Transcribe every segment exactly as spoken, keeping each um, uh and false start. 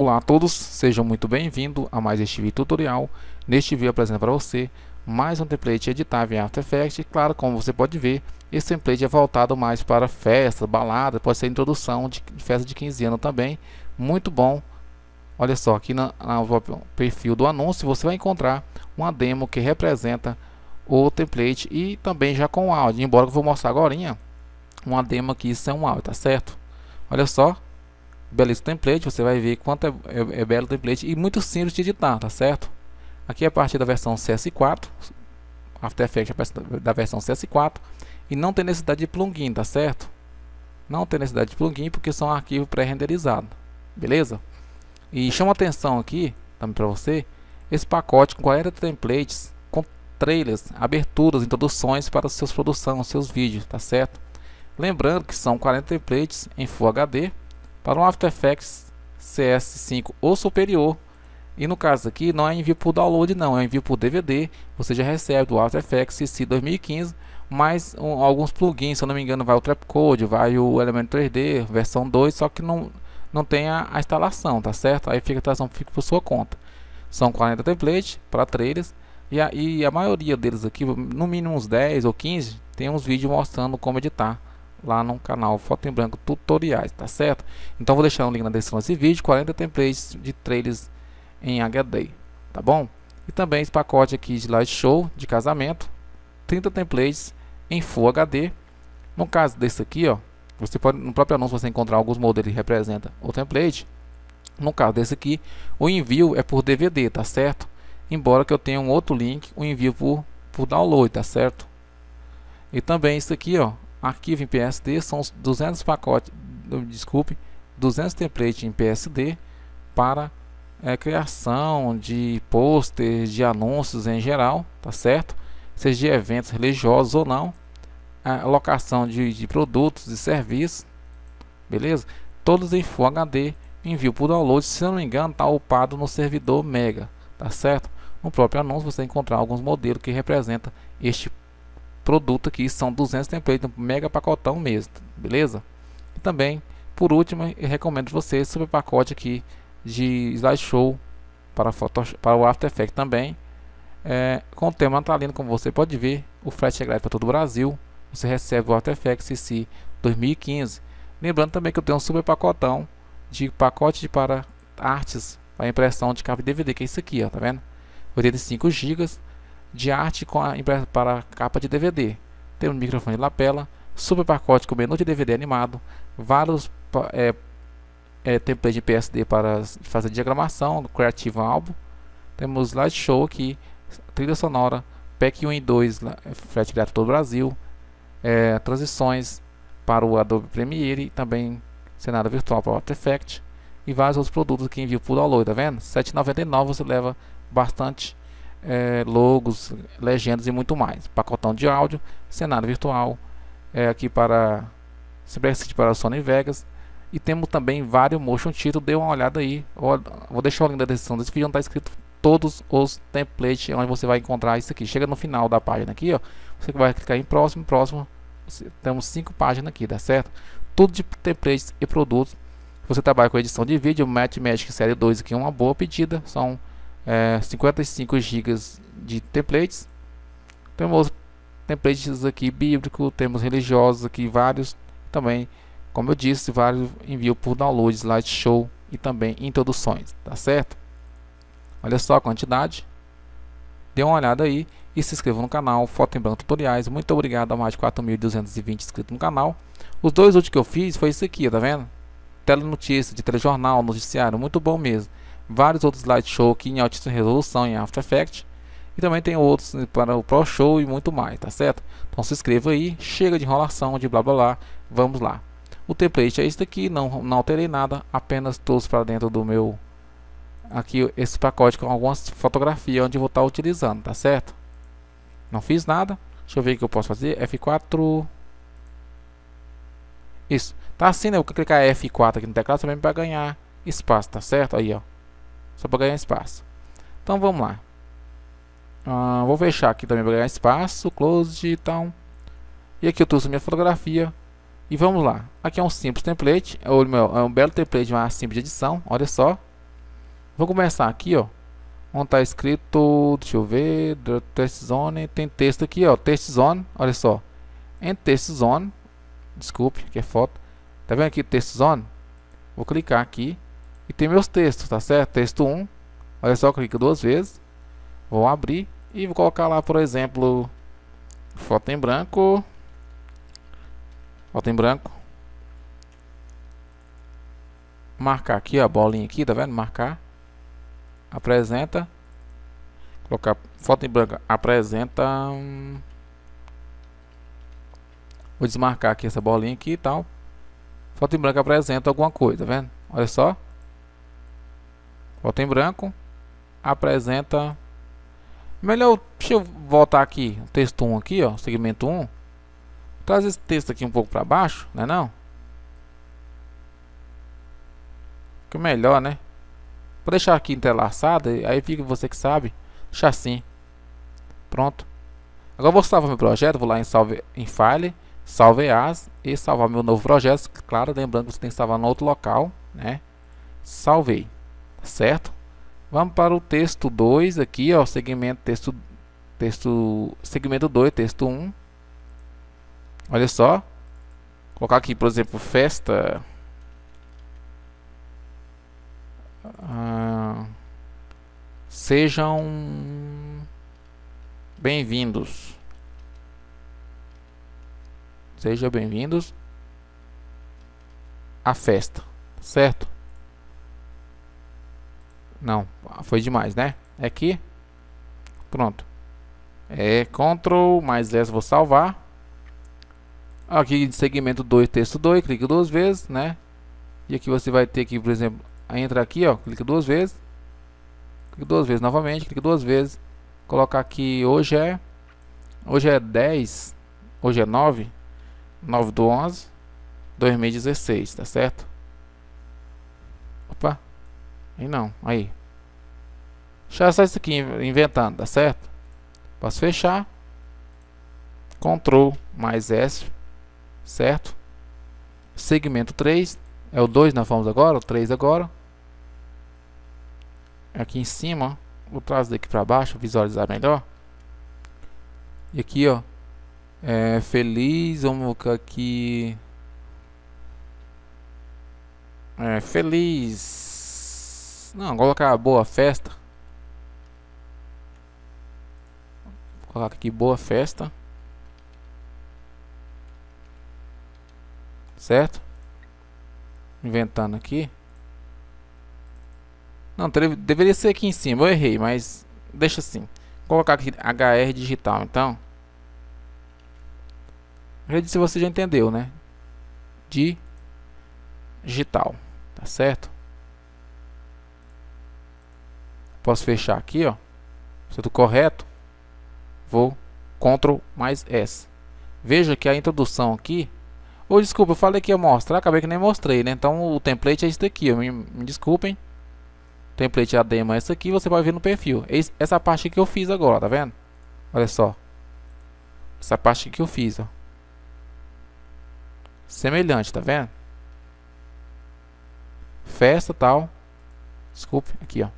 Olá a todos, sejam muito bem-vindos a mais este vídeo tutorial. Neste vídeo eu apresento para você mais um template editável em After Effects. E claro, como você pode ver, esse template é voltado mais para festa, balada, pode ser introdução de festa de quinze anos também. Muito bom. Olha só, aqui no perfil do anúncio você vai encontrar uma demo que representa o template e também já com áudio, embora eu vou mostrar agora uma demo aqui sem um áudio, tá certo? Olha só, belíssimo template, você vai ver quanto é, é, é belo template e muito simples de editar, tá certo? Aqui é a partir da versão C S quatro, After Effects da versão C S quatro, e não tem necessidade de plugin, tá certo? Não tem necessidade de plugin porque são arquivos pré-renderizados, beleza? E chama atenção aqui também para você esse pacote com quarenta templates, com trailers, aberturas, introduções para seus produções, seus vídeos, tá certo? Lembrando que são quarenta templates em Full H D para um After Effects C S cinco ou superior. E no caso aqui não é envio por download, não, é envio por D V D. Você já recebe do After Effects C C dois mil e quinze, mais um, alguns plugins, se eu não me engano vai o Trapcode, vai o Element três D versão dois, só que não não tem a, a instalação, tá certo? Aí fica a instalação fica por sua conta. São quarenta templates para trailers e a, e a maioria deles aqui, no mínimo uns dez ou quinze, tem uns vídeos mostrando como editar lá no canal Foto em Branco Tutoriais, tá certo? Então vou deixar um link na descrição desse vídeo, quarenta templates de trailers em H D, tá bom? E também esse pacote aqui de slideshow de casamento, trinta templates em Full H D. No caso desse aqui, ó, você pode no próprio anúncio você encontrar alguns modelos que representam o template. No caso desse aqui, o envio é por D V D, tá certo? Embora que eu tenha um outro link, o envio por por download, tá certo? E também isso aqui, ó, arquivo em P S D, são os duzentos pacotes, desculpe, duzentos templates em P S D para é, criação de pôster, de anúncios em geral, tá certo? Seja de eventos religiosos ou não, a locação de, de produtos e serviços, beleza? Todos em Full H D, envio por download, se eu não me engano, tá upado no servidor Mega, tá certo? No próprio anúncio você vai encontrar alguns modelos que representam este produto aqui, são duzentos templates, um mega pacotão mesmo, beleza? E também, por último, eu recomendo você esse super pacote aqui de slideshow para, Photoshop, para o After Effects também, é, com o tema natalino, como você pode ver, o frete é grátis para todo o Brasil, você recebe o After Effects C C dois mil e quinze. Lembrando também que eu tenho um super pacotão de pacote para artes para impressão de capa de D V D, que é isso aqui, ó, tá vendo? oitenta e cinco gigas de arte com a para capa de D V D. Tem um microfone de lapela, super pacote com menu de D V D animado, vários é, é, templates de P S D para fazer diagramação, Creative Album. Temos slideshow aqui, trilha sonora, pack um e dois, frete grátis todo o Brasil, é, transições para o Adobe Premiere e também cenário virtual para o After Effects e vários outros produtos que envio por download, tá vendo? sete reais e noventa e nove centavos você leva bastante é, logos, legendas e muito mais. Pacotão de áudio, cenário virtual, é, aqui para Simplexity para o Sony Vegas. E temos também vários motion títulos, dê uma olhada aí. Vou deixar o link na descrição desse vídeo onde está escrito todos os templates, onde você vai encontrar isso aqui. Chega no final da página aqui, ó, você vai clicar em próximo, próximo. Temos cinco páginas aqui, tá certo? Tudo de templates e produtos. Você trabalha com edição de vídeo, Matchmagic Série dois aqui é uma boa pedida. São é, cinquenta e cinco gigas de templates. Temos templates aqui bíblico, temos religiosos aqui vários. Também, como eu disse, vários envio por download, slideshow e também introduções, tá certo? Olha só a quantidade. Dê uma olhada aí e se inscreva no canal Foto em Branco Tutoriais. Muito obrigado a mais de quatro mil duzentos e vinte inscritos no canal. Os dois últimos que eu fiz foi isso aqui, tá vendo? Telenotícia, de telejornal, noticiário, muito bom mesmo. Vários outros slideshow aqui em altíssima resolução em After Effects. E também tem outros para o Pro Show e muito mais, tá certo? Então se inscreva aí, chega de enrolação, de blá blá blá, vamos lá. O template é este aqui, não, não alterei nada, apenas trouxe para dentro do meu aqui esse pacote com algumas fotografias onde eu vou estar utilizando, tá certo? Não fiz nada. Deixa eu ver o que eu posso fazer. F quatro. Isso. Tá assim, né? Eu vou clicar F quatro aqui no teclado também para ganhar espaço, tá certo? Aí, ó. Só para ganhar espaço. Então vamos lá. Uh, vou fechar aqui também para ganhar espaço. Close e tal. E aqui eu trouxe minha fotografia. E vamos lá. Aqui é um simples template. É um belo template, uma simples de edição. Olha só. Vou começar aqui, ó, onde tá escrito, deixa eu ver, Text Zone, tem texto aqui, ó, Text Zone, olha só, em Text Zone, desculpe, que é foto, tá vendo aqui Text Zone? Vou clicar aqui e tem meus textos, tá certo? Texto um, olha só, clico duas vezes, vou abrir e vou colocar lá, por exemplo, foto em branco, foto em branco, marcar aqui, ó, a bolinha aqui, tá vendo? Marcar, apresenta, colocar foto em branco, apresenta, hum, vou desmarcar aqui essa bolinha aqui e tal, foto em branco apresenta alguma coisa, tá vendo? Olha só, foto em branco, apresenta, melhor, deixa eu voltar aqui, texto um aqui, ó, segmento um, traz esse texto aqui um pouco para baixo, né não? Que melhor, né? Vou deixar aqui entrelaçado, aí fica você que sabe, deixar assim, pronto. Agora vou salvar meu projeto, vou lá em, salve, em File, Salve As e salvar meu novo projeto, claro, lembrando que você tem que salvar no outro local, né? Salvei, certo? Vamos para o texto dois aqui, ó, segmento texto texto segmento dois, texto um. Olha só. Colocar aqui, por exemplo, festa. Ah, sejam bem-vindos. Sejam bem-vindos à festa, certo? Não, foi demais, né? É aqui, pronto. É Ctrl mais S, vou salvar. Aqui de segmento dois, texto dois, clica duas vezes, né? E aqui você vai ter aqui, por exemplo, entra aqui, ó, clica duas vezes, clica duas vezes novamente, clica duas vezes. Colocar aqui, hoje é, hoje é dez, hoje é nove, nove do onze, dois mil e dezesseis, tá certo? Opa, aí não, aí. Deixa só isso aqui inventando, tá certo? Posso fechar. Ctrl mais S, certo? Segmento três, é o dois nós vamos agora, o três agora. Aqui em cima, vou trazer daqui para baixo, visualizar melhor. E aqui, ó, é feliz, vamos colocar aqui. É, feliz. Não, vou colocar boa festa. Vou colocar aqui boa festa. Certo? Inventando aqui. Não, deveria ser aqui em cima, eu errei, mas deixa assim. Vou colocar aqui H R digital, então. Se você já entendeu, né? De digital, tá certo? Posso fechar aqui, ó. Se tudo correto, vou Ctrl mais S. Veja que a introdução aqui. Ou oh, desculpa, eu falei que ia mostrar, acabei que nem mostrei, né? Então o template é isso daqui, me, me desculpem. O template a demo é esse aqui, você vai ver no perfil. Esse, essa parte que eu fiz agora, tá vendo? Olha só. Essa parte que eu fiz, ó. Semelhante, tá vendo? Festa tal. Desculpe, aqui, ó.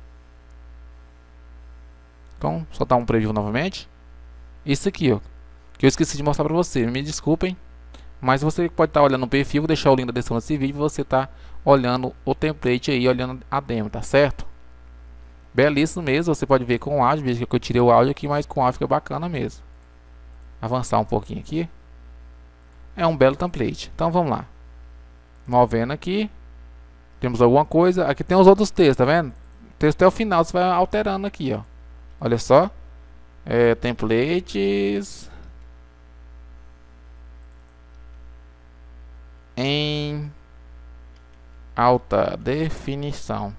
Então, só dar um preview novamente. Isso aqui, ó, que eu esqueci de mostrar pra você. Me desculpem, mas você pode estar tá olhando no perfil. Vou deixar o link na descrição desse vídeo. Você tá olhando o template aí, olhando a demo, tá certo? Belíssimo mesmo. Você pode ver com o áudio. Veja que eu tirei o áudio aqui, mas com o áudio fica bacana mesmo. Avançar um pouquinho aqui. É um belo template. Então vamos lá. Movendo aqui. Temos alguma coisa. Aqui tem os outros textos, tá vendo? O texto até o final você vai alterando aqui, ó. Olha só. É, templates. Em alta definição.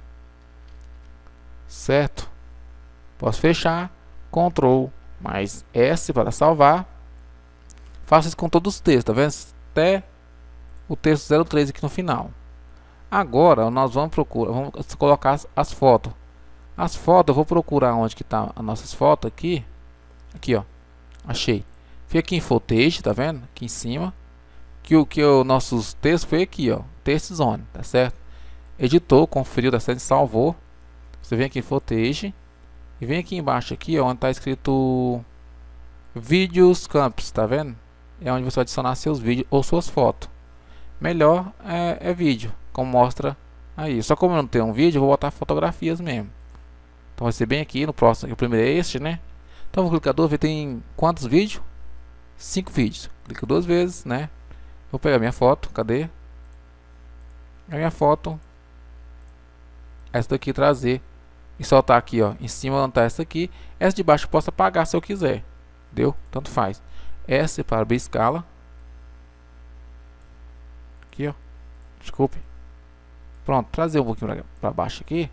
Certo? Posso fechar. Ctrl mais S para salvar. Faço isso com todos os textos, tá vendo? Até o texto zero três aqui no final. Agora nós vamos procurar, vamos colocar as, as fotos. As fotos eu vou procurar onde que tá as nossas fotos aqui. Aqui, ó. Achei. Fica aqui em footage, tá vendo? Aqui em cima. Que o que o nossos textos foi aqui, ó. Text Zone, tá certo? Editou, conferiu, tá certo? Salvou. Você vem aqui em Footage e vem aqui embaixo aqui, ó, onde está escrito Vídeos Campos, tá vendo? É onde você vai adicionar seus vídeos ou suas fotos. Melhor é, é vídeo, como mostra aí. Só como eu não tenho um vídeo, eu vou botar fotografias mesmo. Então vai ser bem aqui no próximo. O primeiro é este, né? Então vou clicar duas vezes. Tem quantos vídeos? Cinco vídeos. Clico duas vezes, né? Vou pegar minha foto. Cadê? A minha foto. Essa daqui trazer. E soltar aqui, ó. Em cima onde tá essa aqui. Essa de baixo eu posso apagar se eu quiser. Deu? Tanto faz. Essa para abrir escala. Aqui, ó. Desculpe. Pronto. Trazer um pouquinho para baixo aqui.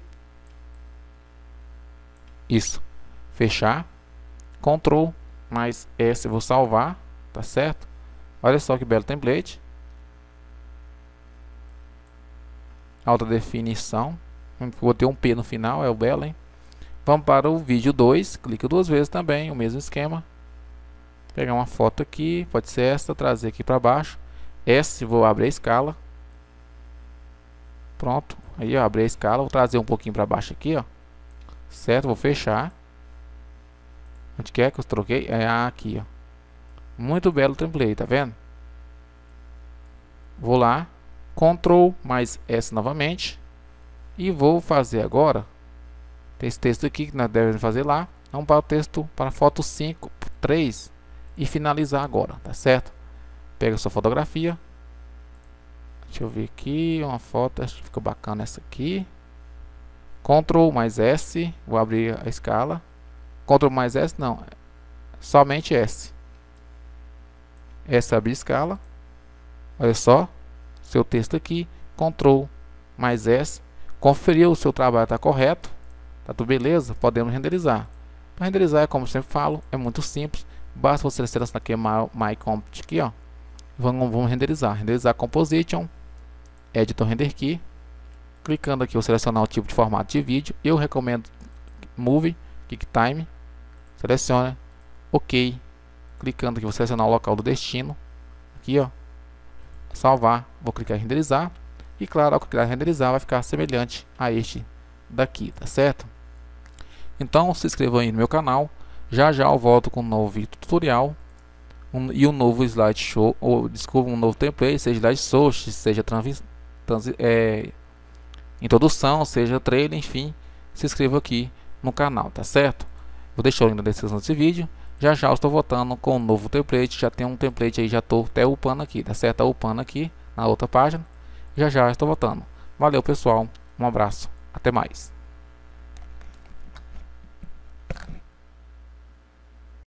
Isso. Fechar. Ctrl mais S. Eu vou salvar. Tá certo? Olha só que belo template. Alta definição. Vou ter um P no final. É o belo, hein? Vamos para o vídeo dois. Clica duas vezes também. O mesmo esquema. Pegar uma foto aqui. Pode ser esta. Trazer aqui para baixo. S. Vou abrir a escala. Pronto. Aí, ó. Abrir a escala. Vou trazer um pouquinho para baixo aqui, ó. Certo, vou fechar. Onde quer que eu troquei? É aqui, ó. Muito belo template, tá vendo? Vou lá, Ctrl mais S novamente. E vou fazer agora. Tem esse texto aqui que nós devemos fazer lá. Vamos para o texto para foto cinco, três. E finalizar agora, tá certo? Pega a sua fotografia. Deixa eu ver aqui, uma foto, acho que fica bacana essa aqui. Ctrl mais S, vou abrir a escala. Ctrl mais S, não, somente S. S abrir escala. Olha só, seu texto aqui. Ctrl mais S. Conferir o seu trabalho está correto. Tá tudo beleza? Podemos renderizar. Para renderizar, é como eu sempre falo, é muito simples. Basta você selecionar aqui My, My Comp aqui, ó. Vamos, vamos renderizar. Renderizar Composition. Editor Render Key. Clicando aqui, eu selecionar o tipo de formato de vídeo. Eu recomendo Movie, QuickTime. Seleciona, OK. Clicando aqui, vou selecionar o local do destino. Aqui, ó. Salvar, vou clicar em renderizar. E claro, ao clicar em renderizar, vai ficar semelhante a este daqui, tá certo? Então, se inscreva aí no meu canal. Já já eu volto com um novo vídeo tutorial. Um, e um novo slideshow, ou desculpa, um novo template, seja slideshow, seja trans, trans, é, introdução, seja trailer, enfim, se inscreva aqui no canal, tá certo? Vou deixar o link na descrição desse vídeo. Já já eu estou voltando com um novo template. Já tem um template aí, já estou até upando aqui, tá certo? Tá upando aqui na outra página. Já já eu estou voltando. Valeu, pessoal. Um abraço. Até mais.